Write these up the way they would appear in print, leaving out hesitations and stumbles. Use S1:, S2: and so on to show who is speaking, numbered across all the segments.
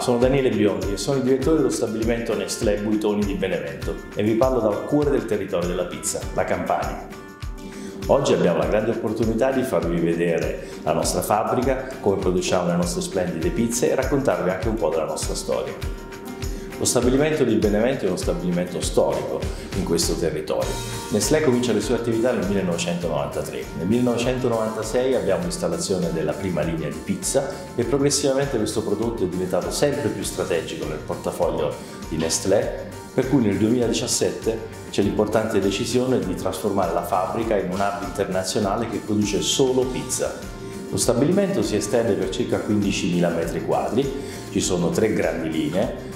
S1: sono Daniele Biondi e sono il direttore dello stabilimento Nestlé Buitoni di Benevento e vi parlo dal cuore del territorio della pizza, la Campania. Oggi abbiamo la grande opportunità di farvi vedere la nostra fabbrica, come produciamo le nostre splendide pizze e raccontarvi anche un po' della nostra storia. Lo stabilimento di Benevento è uno stabilimento storico in questo territorio. Nestlé comincia le sue attività nel 1993. Nel 1996 abbiamo l'installazione della prima linea di pizza e progressivamente questo prodotto è diventato sempre più strategico nel portafoglio di Nestlé, per cui nel 2017 c'è l'importante decisione di trasformare la fabbrica in un hub internazionale che produce solo pizza. Lo stabilimento si estende per circa 15.000 metri quadri, ci sono 3 grandi linee,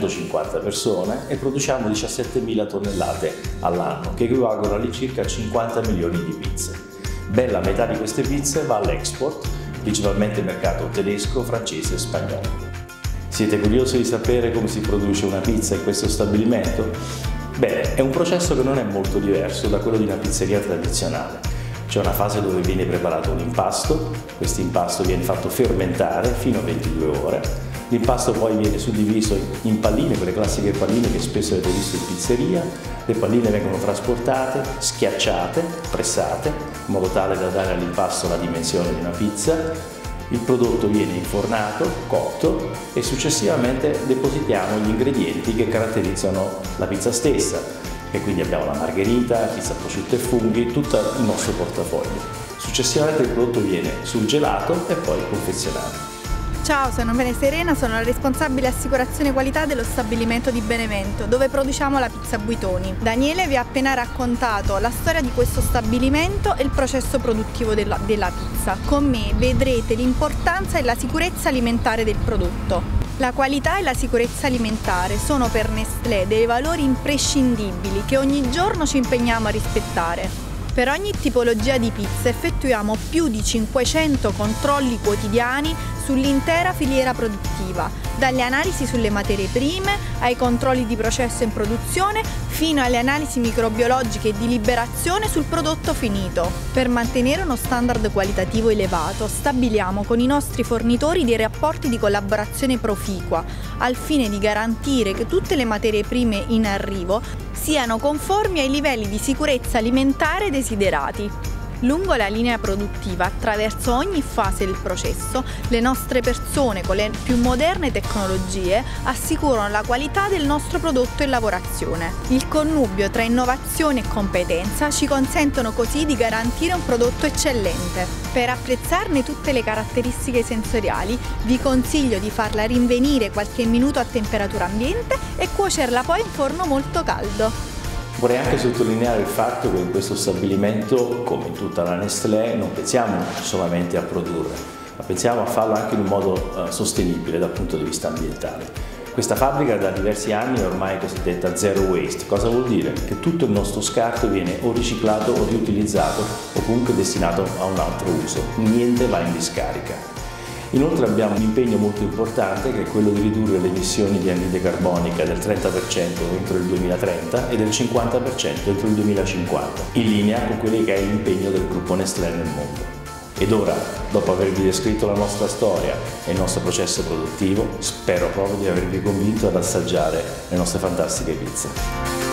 S1: 250 persone e produciamo 17.000 tonnellate all'anno, che equivalgono all'incirca 50 milioni di pizze. Ben la metà di queste pizze va all'export, principalmente mercato tedesco, francese e spagnolo. Siete curiosi di sapere come si produce una pizza in questo stabilimento? Bene, è un processo che non è molto diverso da quello di una pizzeria tradizionale. C'è una fase dove viene preparato un impasto, questo impasto viene fatto fermentare fino a 22 ore. L'impasto poi viene suddiviso in palline, quelle classiche palline che spesso avete visto in pizzeria. Le palline vengono trasportate, schiacciate, pressate, in modo tale da dare all'impasto la dimensione di una pizza. Il prodotto viene infornato, cotto e successivamente depositiamo gli ingredienti che caratterizzano la pizza stessa. E quindi abbiamo la margherita, pizza prosciutto e funghi, tutto il nostro portafoglio. Successivamente il prodotto viene surgelato e poi confezionato.
S2: Ciao, sono Serena, sono la responsabile assicurazione qualità dello stabilimento di Benevento, dove produciamo la pizza Buitoni. Daniele vi ha appena raccontato la storia di questo stabilimento e il processo produttivo della pizza. Con me vedrete l'importanza e la sicurezza alimentare del prodotto. La qualità e la sicurezza alimentare sono per Nestlé dei valori imprescindibili che ogni giorno ci impegniamo a rispettare. Per ogni tipologia di pizza effettuiamo più di 500 controlli quotidiani sull'intera filiera produttiva, dalle analisi sulle materie prime ai controlli di processo in produzione fino alle analisi microbiologiche e di liberazione sul prodotto finito. Per mantenere uno standard qualitativo elevato stabiliamo con i nostri fornitori dei rapporti di collaborazione proficua, al fine di garantire che tutte le materie prime in arrivo siano conformi ai livelli di sicurezza alimentare desiderati. Lungo la linea produttiva, attraverso ogni fase del processo, le nostre persone con le più moderne tecnologie assicurano la qualità del nostro prodotto in lavorazione. Il connubio tra innovazione e competenza ci consentono così di garantire un prodotto eccellente. Per apprezzarne tutte le caratteristiche sensoriali, vi consiglio di farla rinvenire qualche minuto a temperatura ambiente e cuocerla poi in forno molto caldo.
S1: Vorrei anche sottolineare il fatto che in questo stabilimento, come in tutta la Nestlé, non pensiamo solamente a produrre, ma pensiamo a farlo anche in un modo sostenibile dal punto di vista ambientale. Questa fabbrica da diversi anni è ormai cosiddetta zero waste. Cosa vuol dire? Che tutto il nostro scarto viene o riciclato o riutilizzato o comunque destinato a un altro uso. Niente va in discarica. Inoltre abbiamo un impegno molto importante che è quello di ridurre le emissioni di anidride carbonica del 30% entro il 2030 e del 50% entro il 2050, in linea con quello che è l'impegno del gruppo Nestlé nel mondo. Ed ora, dopo avervi descritto la nostra storia e il nostro processo produttivo, spero proprio di avervi convinto ad assaggiare le nostre fantastiche pizze.